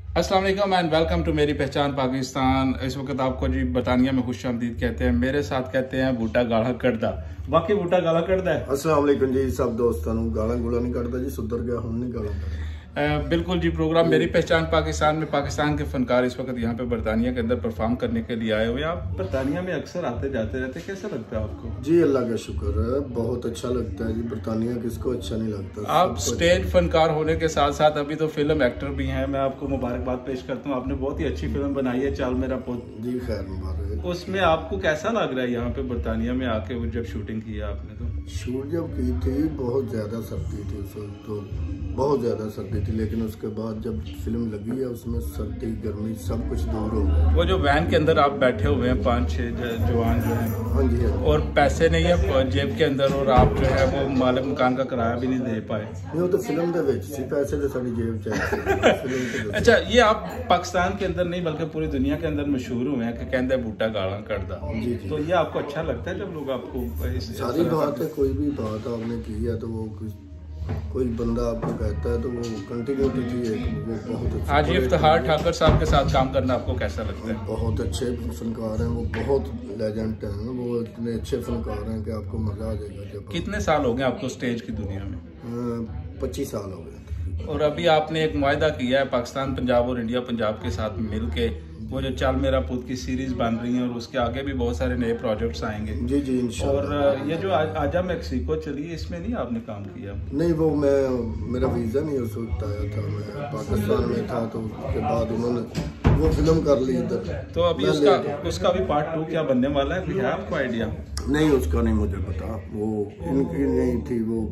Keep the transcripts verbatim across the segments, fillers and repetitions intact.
अस्सलाम वालेकुम and welcome to मेरी पहचान पाकिस्तान। इस वक्त आपको जी बरतानिया में खुश आमदीद कहते हैं। मेरे साथ कहते हैं बूटा गाला कटदा। बाकी बूटा गाला कटदा है। अस्सलाम वालेकुम जी सब दोस्तों को गाला गुला नहीं कटदा जी, सुधर गया हूं नहीं गाला कटदा। बिल्कुल जी, प्रोग्राम मेरी पहचान पाकिस्तान में पाकिस्तान के फनकार इस वक्त यहाँ पे बरतानिया के अंदर परफॉर्म करने के लिए आए हुए हैं। आप बरतानिया में अक्सर आते जाते रहते, कैसा लगता है आपको? जी अल्लाह का शुक्र है, बहुत अच्छा लगता है जी। बरतानिया किसको अच्छा नहीं लगता। आप स्टेज फनकार होने के साथ साथ अभी तो फिल्म एक्टर भी हैं। मैं आपको मुबारकबाद पेश करता हूँ, आपने बहुत ही अच्छी फिल्म बनाई है चाल मेरा पुत। जी खैर मुबारक। उसमें आपको कैसा लग रहा है यहाँ पे बरतानिया में आके जब शूटिंग की आपने? तो शूट जब की थी बहुत ज्यादा सर्दी थी उस वक्त, तो बहुत ज्यादा सर्दी थी, लेकिन उसके बाद जब फिल्म लगी है उसमें सर्दी गर्मी सब कुछ दूर हो गया। वो जो वैन के अंदर आप बैठे हुए हैं पाँच छह जवान जो हैं, हाँ जी हाँ, और पैसे नहीं है जेब के अंदर और आप जो है वो मालिक मकान का किराया भी नहीं दे पाए। नहीं वो तो फिल्म दे विच सी, पैसे तो साडी जेब च। अच्छा, ये आप पाकिस्तान के अंदर नहीं बल्कि पूरी दुनिया के अंदर मशहूर हुए हैं कि कहते हैं बूटा गाला कटदा। जी जी। तो ये आपको अच्छा लगता है जब लोग आपको इस सारी बात है, कोई भी बात आपने की है तो वो कोई बंदा आपको कहता है तो वो कंटिन्यूटी थी एक, वो बहुत अच्छा। हाजी इफ्तिखार ठाकर साहब के साथ काम करना आपको कैसा लगता है? बहुत अच्छे फनकार हैं वो, बहुत लेजेंड हैं वो, इतने अच्छे फनकार हैं कि आपको मजा आ जाएगा। जब कितने साल हो गए आपको स्टेज की दुनिया में? पच्चीस साल हो गए। और अभी आपने एक मुआहदा किया है पाकिस्तान पंजाब और इंडिया पंजाब के साथ मिल के, वो जो चाल मेरा पुत की सीरीज बन रही है और उसके आगे भी बहुत सारे नए प्रोजेक्ट्स आएंगे। जी जी इंशाल्लाह। और ये जो आजा मैक्सिको चली है इसमें नहीं आपने काम किया? नहीं वो मैं मेरा वीज़ा नहीं उस वक्त आया था, मैं पाकिस्तान में था, तो उसके बाद उन्होंने वो फिल्म कर ली इधर। तो अभी उसका उसका भी पार्ट टू क्या बनने वाला है, कोई है आपको आइडिया? नहीं उसका नहीं मुझे पता, वो इनकी नहीं थी, वो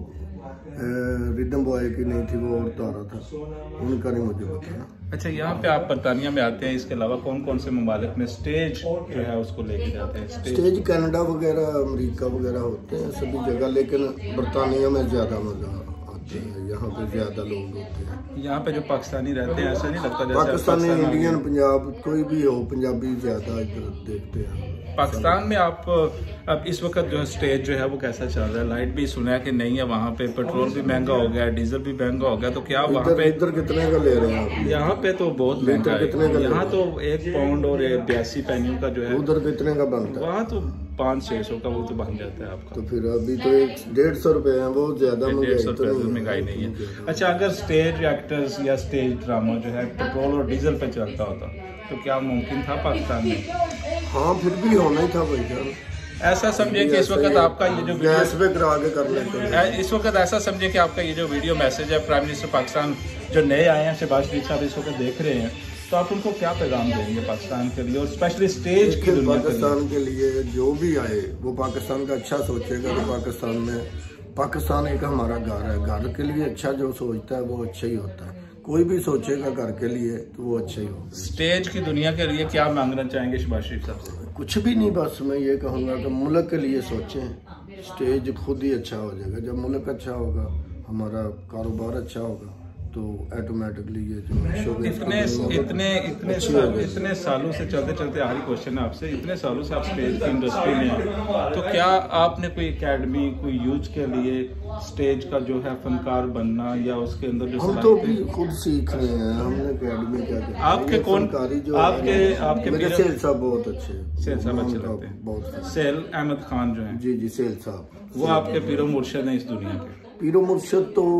रिदम बॉय की नहीं थी, वो और तारा था, उनका नहीं मुझे पता। अच्छा, यहाँ पे आप बरतानिया में आते हैं, इसके अलावा कौन कौन से ममालिक में स्टेज जो है उसको लेके जाते हैं? स्टेज, स्टेज कनाडा वगैरह अमेरिका वगैरह होते हैं सभी जगह, लेकिन बरतानिया में ज्यादा मजा आते हैं, यहाँ पे ज्यादा लोग होते हैं। यहाँ पे जो पाकिस्तानी रहते हैं ऐसा नहीं लगता जैसे पाकिस्तानी इंडियन पंजाब कोई भी हो, पंजाबी ज्यादा इधर देखते हैं। पाकिस्तान में आप अब इस वक्त जो है स्टेज जो है वो कैसा चल रहा है? लाइट भी सुना है कि नहीं है वहाँ पे, पेट्रोल भी महंगा हो गया, डीजल भी महंगा हो गया, तो क्या वहाँ पे इधर कितने का ले रहे हैं आप? यहाँ पे तो बहुत महंगा है, कितने का? यहाँ तो एक पाउंड और बयासी पैनियों का जो है। उधर कितने का बनता है? वहाँ तो पाँच छह सौ का वो तो बन जाता है आपका। तो फिर अभी तो एक डेढ़ सौ रुपए है, बहुत ज्यादा डेढ़ सौ रुपए महंगाई नहीं है। अच्छा, अगर स्टेज एक्टर्स या स्टेज ड्रामा जो है पेट्रोल और डीजल पे चलता होता तो क्या मुमकिन था पाकिस्तान में? हाँ फिर भी होना ही था भाई। ऐसा समझे कि इस वक्त आपका ये जो गैस पे करा के कर लेते हैं। इस वक्त ऐसा समझे कि आपका ये जो वीडियो मैसेज है प्राइम मिनिस्टर पाकिस्तान जो नए आए हैं शहबाज शरीफ साहब इस वक्त देख रहे हैं, तो आप उनको क्या पैगाम देंगे पाकिस्तान के लिए और स्पेशली स्टेज की दुनिया पाकिस्तान के लिए? जो भी आए वो पाकिस्तान का अच्छा सोचेगा तो पाकिस्तान में, पाकिस्तान एक हमारा घर है, घर के लिए अच्छा जो सोचता है वो अच्छा ही होता है। कोई भी सोचेगा घर के लिए तो वो अच्छा ही होगा। स्टेज की दुनिया के लिए क्या मांगना चाहेंगे शहबाज शरीफ साहब से? कुछ भी नहीं, बस मैं ये कहूँगा कि मुल्क के लिए सोचें, स्टेज खुद ही अच्छा हो जाएगा। जब मुल्क अच्छा होगा, हमारा कारोबार अच्छा होगा, तो ऑटोमेटिकली ये जो इतने इतने इतने साल, इतने सालों से चलते चलते आखिरी क्वेश्चन है आपसे, इतने सालों से आप स्टेज की इंडस्ट्री में हैं, तो क्या आपने कोई एकेडमी, कोई यूथ के लिए स्टेज का जो है फनकार बनना या उसके अंदर जो हम तो भी खुद सीख रहे हैं, हमने एकेडमी क्या किया? आपके कौन जो आपके आपके मेरे सेल साहब बहुत अच्छे, सेल साहब अच्छे लगते हैं, बहुत सेल अहमद खान जो है। जी जी सेल साहब, वो आपके पीरो मुर्शद हैं इस दुनिया के? पीरो मुर्शद तो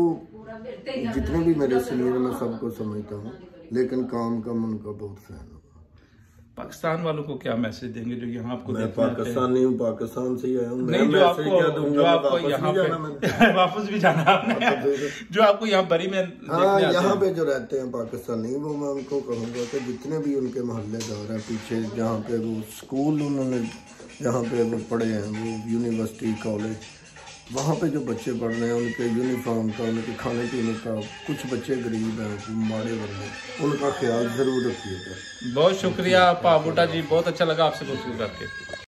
जितने भी मेरे सीनियर मैं सबको समझता हूँ, लेकिन काम का उनका बहुत फैन हूँ। पाकिस्तान वालों को क्या मैसेज देंगे जो यहाँ आपको? मैं पाकिस्तानी हूँ, पाकिस्तान से ही आया हूँ। नहीं, जो आपको जो आपको यहाँ पे वापस भी जाना आपने, जो आपको यहाँ बरी में, हाँ यहाँ पे जो रहते हैं पाकिस्तानी, वो मैं उनको कहूँगा कि जितने भी उनके मोहल्लेदार हैं पीछे, जहाँ पे वो स्कूल उन्होंने जहाँ पे वो पढ़े हैं, वो यूनिवर्सिटी कॉलेज, वहाँ पे जो बच्चे पढ़ रहे हैं उनके यूनिफॉर्म का, उनके खाने पीने का, कुछ बच्चे गरीब हैं, मारे वर्ग, उनका ख्याल जरूर रखिएगा। बहुत शुक्रिया पाबूटा जी, बहुत अच्छा लगा आपसे गुफ्तगू करके।